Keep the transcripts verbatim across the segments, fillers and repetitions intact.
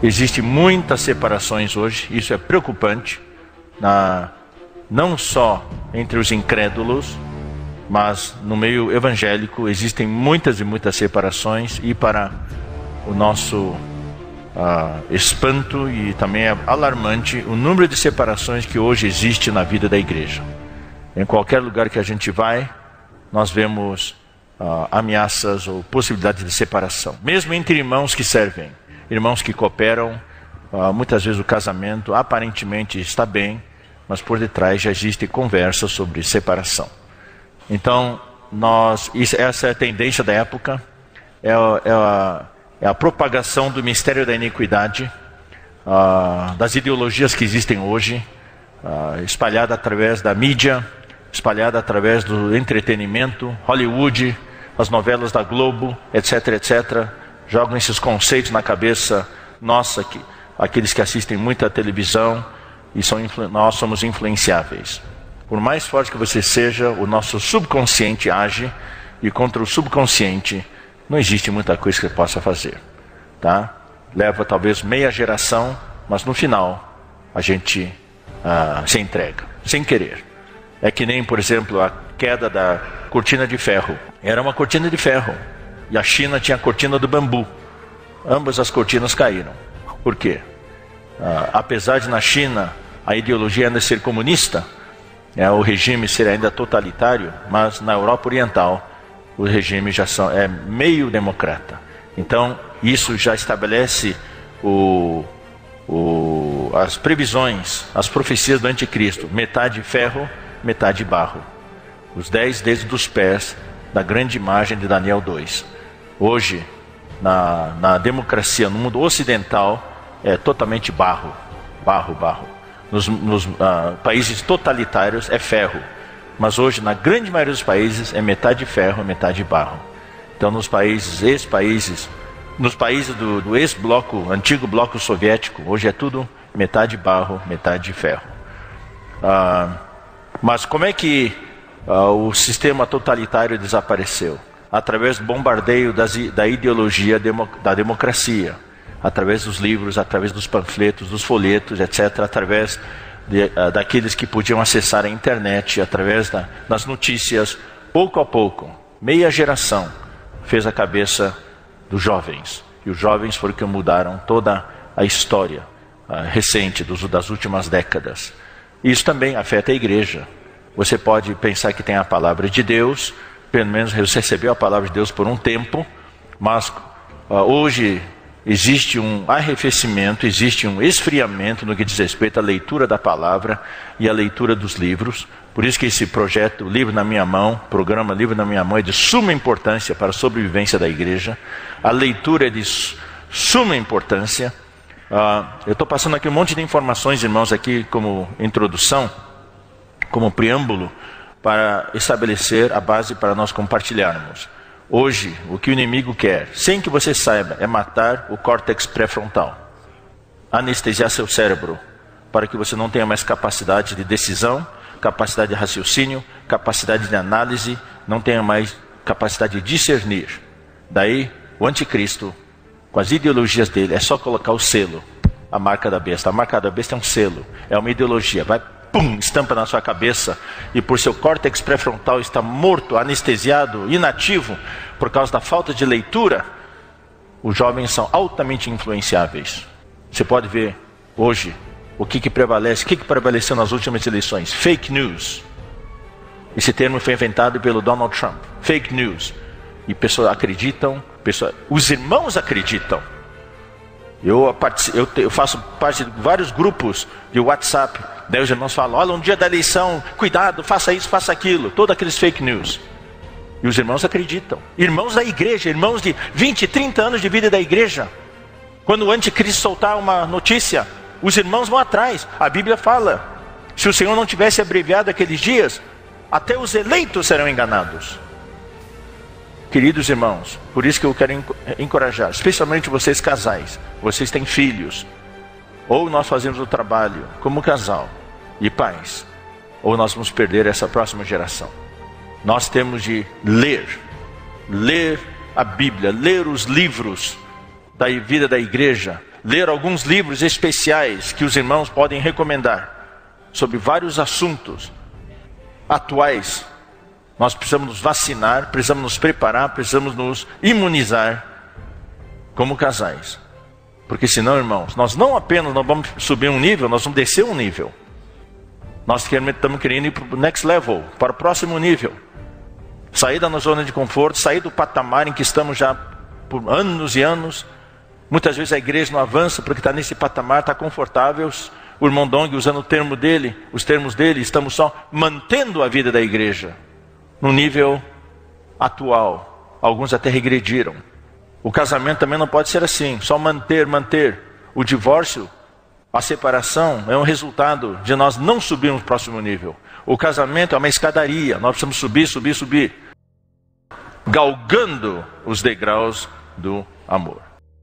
Existem muitas separações hoje, isso é preocupante, na, não só entre os incrédulos, mas no meio evangélico existem muitas e muitas separações, e para o nosso uh, espanto, e também é alarmante o número de separações que hoje existe na vida da igreja. Em qualquer lugar que a gente vai, nós vemos uh, ameaças ou possibilidades de separação, mesmo entre irmãos que servem, irmãos que cooperam. Uh, muitas vezes o casamento aparentemente está bem, mas por detrás já existe conversa sobre separação. Então, nós, isso, essa é a tendência da época, é, é, a, é a propagação do mistério da iniquidade, uh, das ideologias que existem hoje, uh, espalhada através da mídia, espalhada através do entretenimento, Hollywood, as novelas da Globo, etc, etcétera. Jogam esses conceitos na cabeça nossa, que, aqueles que assistem muita televisão, e são, nós somos influenciáveis. Por mais forte que você seja, o nosso subconsciente age, e contra o subconsciente não existe muita coisa que você possa fazer, tá? Leva talvez meia geração, mas no final a gente ah, se entrega, sem querer. É que nem, por exemplo, a queda da cortina de ferro. Era uma cortina de ferro, e a China tinha a cortina do bambu. Ambas as cortinas caíram. Por quê? Ah, apesar de na China a ideologia ainda ser comunista, é, o regime ser ainda totalitário, mas na Europa Oriental o regime já são, é meio democrata. Então isso já estabelece o, o, as previsões, as profecias do anticristo: metade ferro, metade barro. Os dez dedos dos pés da grande imagem de Daniel dois. Hoje, na, na democracia, no mundo ocidental, é totalmente barro, barro, barro. Nos, nos uh, países totalitários é ferro, mas hoje, na grande maioria dos países, é metade ferro, metade barro. Então, nos países, ex-países, nos países do, do ex-bloco, antigo bloco soviético, hoje é tudo metade barro, metade ferro. Uh, mas como é que uh, o sistema totalitário desapareceu? Através do bombardeio das, da ideologia demo, da democracia, através dos livros, através dos panfletos, dos folhetos, etcétera, através de, uh, daqueles que podiam acessar a internet, através da, das notícias. Pouco a pouco, meia geração fez a cabeça dos jovens, e os jovens foram que mudaram toda a história uh, recente dos, das últimas décadas. Isso também afeta a igreja. Você pode pensar que tem a palavra de Deus, pelo menos você recebeu a palavra de Deus por um tempo, mas uh, hoje existe um arrefecimento, existe um esfriamento no que diz respeito à leitura da palavra e à leitura dos livros. Por isso que esse projeto Livro na Minha Mão, programa Livro na Minha Mão, é de suma importância para a sobrevivência da igreja. A leitura é de suma importância. Uh, eu estou passando aqui um monte de informações, irmãos, aqui como introdução, como preâmbulo, para estabelecer a base para nós compartilharmos. Hoje, o que o inimigo quer, sem que você saiba, é matar o córtex pré-frontal, anestesiar seu cérebro, para que você não tenha mais capacidade de decisão, capacidade de raciocínio, capacidade de análise, não tenha mais capacidade de discernir. Daí, o anticristo, com as ideologias dele, é só colocar o selo, a marca da besta. A marca da besta é um selo, é uma ideologia, vai, pum, estampa na sua cabeça, e por seu córtex pré-frontal está morto, anestesiado, inativo, por causa da falta de leitura, os jovens são altamente influenciáveis. Você pode ver hoje o que, que prevalece, o que, que prevaleceu nas últimas eleições: fake news. Esse termo foi inventado pelo Donald Trump, fake news. E pessoas acreditam, pessoas, os irmãos acreditam. Eu, eu, eu faço parte de vários grupos de WhatsApp. Daí os irmãos falam: olha, um dia da eleição, cuidado, faça isso, faça aquilo. Todos aqueles fake news. E os irmãos acreditam. Irmãos da igreja, irmãos de vinte, trinta anos de vida da igreja. Quando o anticristo soltar uma notícia, os irmãos vão atrás. A Bíblia fala: se o Senhor não tivesse abreviado aqueles dias, até os eleitos serão enganados. Queridos irmãos, por isso que eu quero encorajar, especialmente vocês casais, vocês têm filhos, ou nós fazemos o trabalho como casal e pais, ou nós vamos perder essa próxima geração. Nós temos de ler, ler a Bíblia, ler os livros da vida da igreja, ler alguns livros especiais que os irmãos podem recomendar sobre vários assuntos atuais. Nós precisamos nos vacinar, precisamos nos preparar, precisamos nos imunizar como casais. Porque senão, irmãos, nós não apenas não vamos subir um nível, nós vamos descer um nível. Nós estamos querendo ir para o next level, para o próximo nível. Sair da nossa zona de conforto, sair do patamar em que estamos já por anos e anos. Muitas vezes a igreja não avança porque está nesse patamar, está confortável. O irmão Dong, usando o termo dele, os termos dele, estamos só mantendo a vida da igreja no nível atual. Alguns até regrediram. O casamento também não pode ser assim, só manter, manter. O divórcio, a separação é um resultado de nós não subirmos para o próximo nível. O casamento é uma escadaria, nós precisamos subir, subir, subir, galgando os degraus do amor.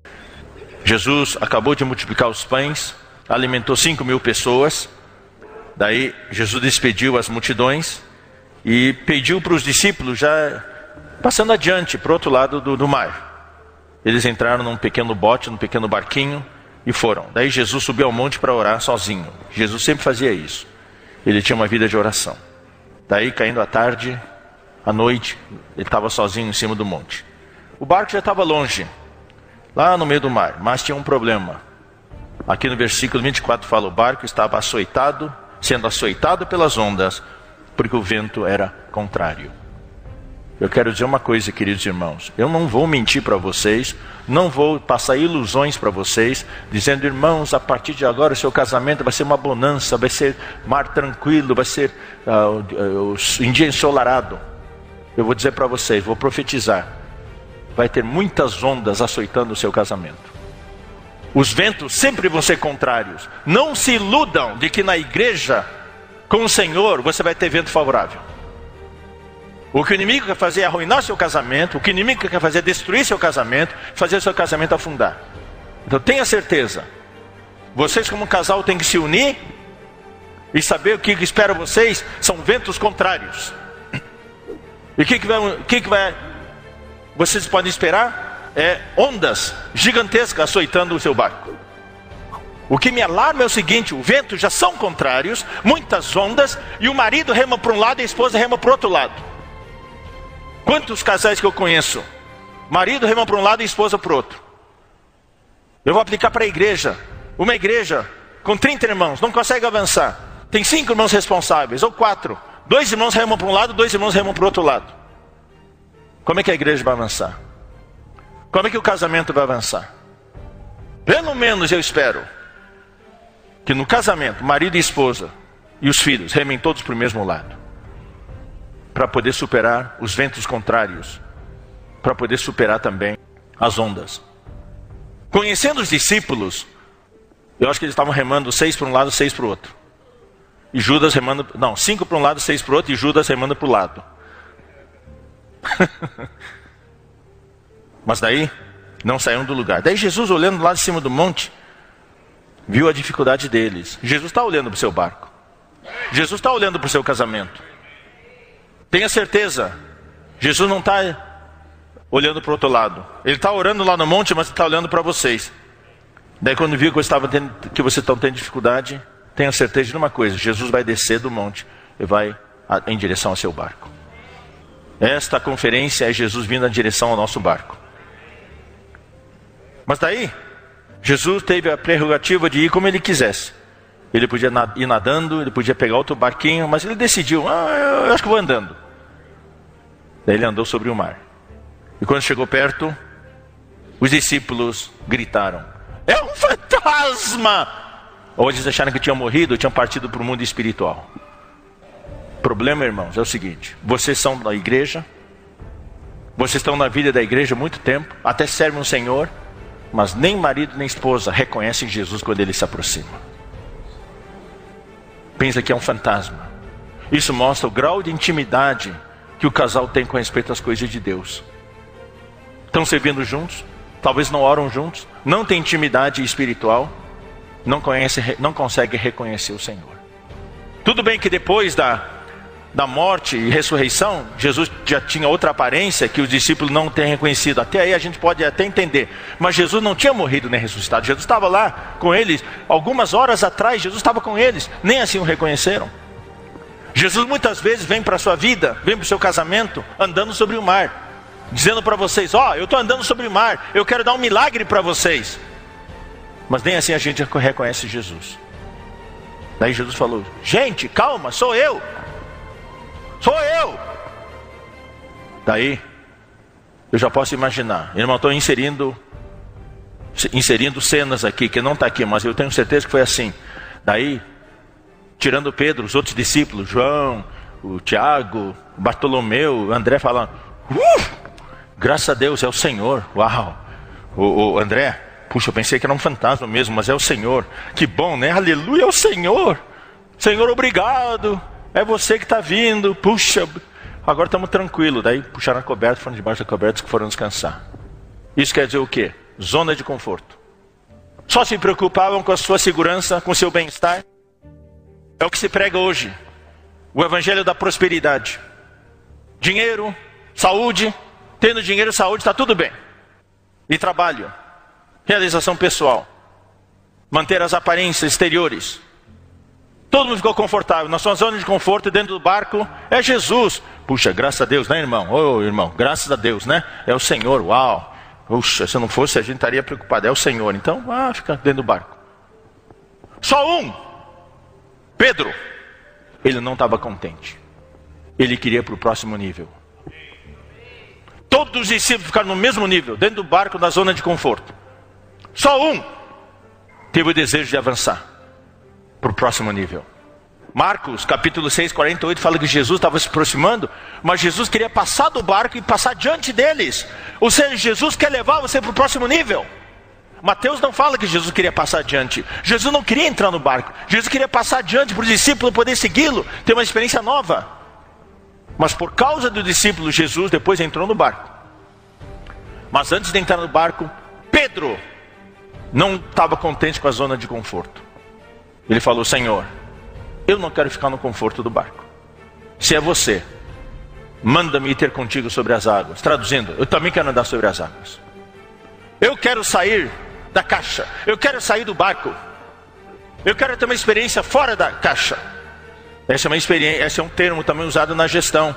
Jesus acabou de multiplicar os pães, alimentou cinco mil pessoas. Daí Jesus despediu as multidões e pediu para os discípulos, já passando adiante, para o outro lado do, do mar. Eles entraram num pequeno bote, num pequeno barquinho e foram. Daí Jesus subiu ao monte para orar sozinho. Jesus sempre fazia isso. Ele tinha uma vida de oração. Daí, caindo a tarde, à noite, ele estava sozinho em cima do monte. O barco já estava longe, lá no meio do mar, mas tinha um problema. Aqui no versículo vinte e quatro fala: o barco estava açoitado, sendo açoitado pelas ondas, porque o vento era contrário. Eu quero dizer uma coisa, queridos irmãos. Eu não vou mentir para vocês, não vou passar ilusões para vocês, dizendo: irmãos, a partir de agora o seu casamento vai ser uma bonança, vai ser mar tranquilo, vai ser uh, uh, uh, em dia ensolarado. Eu vou dizer para vocês, vou profetizar: vai ter muitas ondas açoitando o seu casamento. Os ventos sempre vão ser contrários. Não se iludam de que na igreja, com o Senhor, você vai ter vento favorável. O que o inimigo quer fazer é arruinar seu casamento. O que o inimigo quer fazer é destruir seu casamento, fazer seu casamento afundar. Então tenha certeza, vocês como casal têm que se unir e saber o que espera vocês são ventos contrários. E o que, que, vai, o que, que vai, vocês podem esperar é ondas gigantescas açoitando o seu barco. O que me alarma é o seguinte: o vento já são contrários, muitas ondas, e o marido rema para um lado e a esposa rema para o outro lado. Quantos casais que eu conheço, marido rema para um lado e esposa para o outro. Eu vou aplicar para a igreja. Uma igreja com trinta irmãos não consegue avançar. Tem cinco irmãos responsáveis, ou quatro. Dois irmãos remam para um lado, dois irmãos remam para o outro lado. Como é que a igreja vai avançar? Como é que o casamento vai avançar? Pelo menos eu espero que no casamento, marido e esposa e os filhos remem todos para o mesmo lado, para poder superar os ventos contrários, para poder superar também as ondas. Conhecendo os discípulos, eu acho que eles estavam remando seis para um lado, seis para o outro. E Judas remando, não, cinco para um lado, seis para o outro, e Judas remando para o lado. Mas daí, não saíram do lugar. Daí Jesus, olhando lá de cima do monte, viu a dificuldade deles. Jesus está olhando para o seu barco. Jesus está olhando para o seu casamento. Tenha certeza, Jesus não está olhando para o outro lado. Ele está orando lá no monte, mas está olhando para vocês. Daí quando viu que, estava tendo, que vocês estão tendo dificuldade, tenha certeza de uma coisa: Jesus vai descer do monte e vai em direção ao seu barco. Esta conferência é Jesus vindo em direção ao nosso barco. Mas daí, Jesus teve a prerrogativa de ir como ele quisesse. Ele podia ir nadando, ele podia pegar outro barquinho, mas ele decidiu: ah, eu acho que vou andando. Daí ele andou sobre o mar. E quando chegou perto, os discípulos gritaram: é um fantasma! Ou eles acharam que tinham morrido, tinham partido para o mundo espiritual. O problema, irmãos, é o seguinte: vocês são da igreja, vocês estão na vida da igreja há muito tempo, até servem o Senhor, mas nem marido nem esposa reconhecem Jesus quando ele se aproxima. Pensa que é um fantasma. Isso mostra o grau de intimidade que o casal tem com respeito às coisas de Deus. Estão servindo juntos, talvez não oram juntos, não tem intimidade espiritual, não, conhece, não consegue reconhecer o Senhor. Tudo bem que depois da, da morte e ressurreição, Jesus já tinha outra aparência que os discípulos não têm reconhecido. Até aí a gente pode até entender. Mas Jesus não tinha morrido nem ressuscitado. Jesus estava lá com eles. Algumas horas atrás, Jesus estava com eles. Nem assim o reconheceram. Jesus muitas vezes vem para a sua vida, vem para o seu casamento, andando sobre o mar. Dizendo para vocês, ó, oh, eu estou andando sobre o mar. Eu quero dar um milagre para vocês. Mas nem assim a gente reconhece Jesus. Daí Jesus falou, gente, calma, sou eu. Sou eu. Daí, eu já posso imaginar. Irmão, estou inserindo, inserindo cenas aqui, que não está aqui, mas eu tenho certeza que foi assim. Daí, tirando Pedro, os outros discípulos, João, o Tiago, o Bartolomeu, o André falando, uh, graças a Deus, é o Senhor. Uau. O, o André, puxa, eu pensei que era um fantasma mesmo, mas é o Senhor. Que bom, né? Aleluia, é o Senhor. Senhor, obrigado. É você que está vindo. Puxa, agora estamos tranquilos. Daí puxaram a coberta, foram debaixo da coberta e foram descansar. Isso quer dizer o quê? Zona de conforto. Só se preocupavam com a sua segurança, com o seu bem-estar. É o que se prega hoje. O evangelho da prosperidade. Dinheiro, saúde. Tendo dinheiro e saúde, está tudo bem. E trabalho. Realização pessoal. Manter as aparências exteriores. Todo mundo ficou confortável. Na sua zona de conforto dentro do barco é Jesus. Puxa, graças a Deus, né, irmão? Ô, oh, irmão, graças a Deus, né? É o Senhor, uau. Puxa, se não fosse a gente estaria preocupado. É o Senhor. Então, ah, fica dentro do barco. Só um. Pedro. Ele não estava contente. Ele queria ir para o próximo nível. Todos os discípulos ficaram no mesmo nível, dentro do barco, na zona de conforto. Só um teve o desejo de avançar para o próximo nível. Marcos, capítulo seis, quarenta e oito, fala que Jesus estava se aproximando, mas Jesus queria passar do barco e passar diante deles. Ou seja, Jesus quer levar você para o próximo nível. Mateus não fala que Jesus queria passar adiante. Jesus não queria entrar no barco. Jesus queria passar adiante para os discípulos poder segui-lo, ter uma experiência nova. Mas por causa do discípulo, Jesus depois entrou no barco. Mas antes de entrar no barco, Pedro não estava contente com a zona de conforto. Ele falou, Senhor, eu não quero ficar no conforto do barco. Se é você, manda-me ir ter contigo sobre as águas. Traduzindo, eu também quero andar sobre as águas. Eu quero sair da caixa. Eu quero sair do barco. Eu quero ter uma experiência fora da caixa. Essa é uma experiência, esse é um termo também usado na gestão.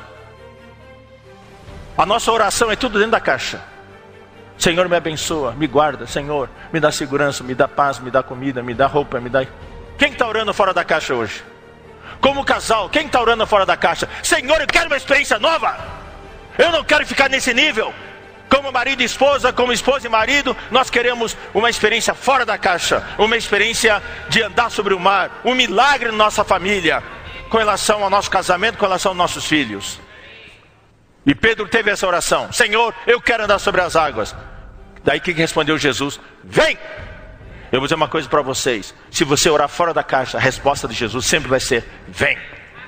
A nossa oração é tudo dentro da caixa. Senhor, me abençoa, me guarda, Senhor, me dá segurança, me dá paz, me dá comida, me dá roupa, me dá... Quem está orando fora da caixa hoje? Como casal, quem está orando fora da caixa? Senhor, eu quero uma experiência nova. Eu não quero ficar nesse nível. Como marido e esposa, como esposa e marido, nós queremos uma experiência fora da caixa. Uma experiência de andar sobre o mar. Um milagre na nossa família. Com relação ao nosso casamento, com relação aos nossos filhos. E Pedro teve essa oração. Senhor, eu quero andar sobre as águas. Daí que respondeu Jesus? Vem! Eu vou dizer uma coisa para vocês. Se você orar fora da caixa, a resposta de Jesus sempre vai ser, vem.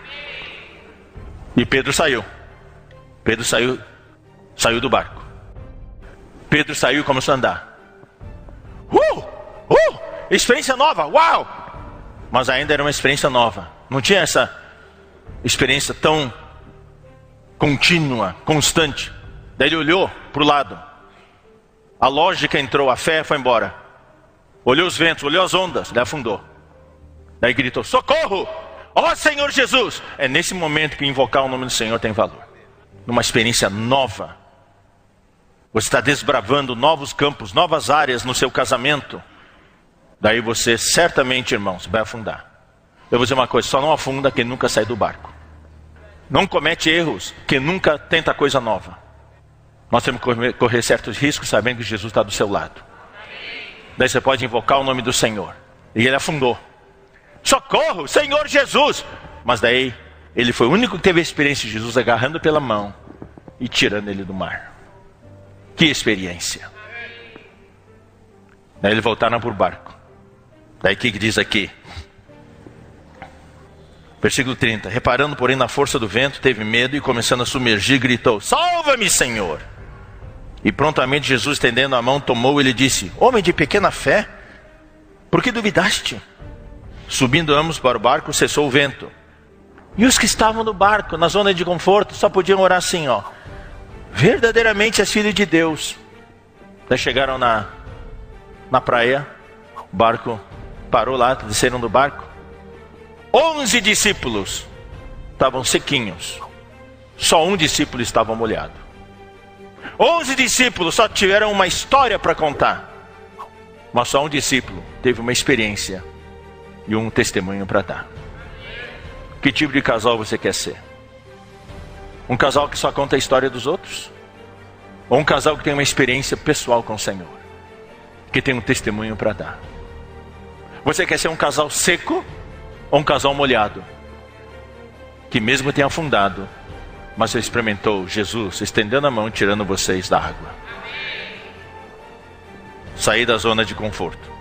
E Pedro saiu. Pedro saiu, saiu do barco. Pedro saiu e começou a andar. Uh! Uh! Experiência nova, uau! Mas ainda era uma experiência nova. Não tinha essa experiência tão contínua, constante. Daí ele olhou para o lado. A lógica entrou, a fé foi embora. Olhou os ventos, olhou as ondas, daí afundou. Daí gritou, socorro! Ó Senhor Jesus! É nesse momento que invocar o nome do Senhor tem valor. Numa experiência nova. Você está desbravando novos campos, novas áreas no seu casamento. Daí você certamente, irmãos, vai afundar. Eu vou dizer uma coisa, só não afunda quem nunca sai do barco. Não comete erros quem nunca tenta coisa nova. Nós temos que correr certos riscos sabendo que Jesus está do seu lado. Daí você pode invocar o nome do Senhor. E ele afundou. Socorro, Senhor Jesus! Mas daí, ele foi o único que teve a experiência de Jesus agarrando pela mão e tirando ele do mar. Que experiência! Daí eles voltaram para o barco. Daí o que diz aqui? Versículo trinta. Reparando, porém, na força do vento, teve medo e começando a submergir, gritou, salva-me, Senhor! E prontamente Jesus, estendendo a mão, tomou e lhe disse, homem de pequena fé, por que duvidaste? Subindo ambos para o barco, cessou o vento. E os que estavam no barco, na zona de conforto, só podiam orar assim, ó. Verdadeiramente és filho de Deus. Daí chegaram na, na praia, o barco parou lá, desceram do barco. Onze discípulos estavam sequinhos. Só um discípulo estava molhado. Onze discípulos só tiveram uma história para contar. Mas só um discípulo teve uma experiência e um testemunho para dar. Que tipo de casal você quer ser? Um casal que só conta a história dos outros? Ou um casal que tem uma experiência pessoal com o Senhor? Que tem um testemunho para dar? Você quer ser um casal seco ou um casal molhado? Que mesmo tenha afundado, mas você experimentou Jesus estendendo a mão, tirando vocês da água. Sair da zona de conforto.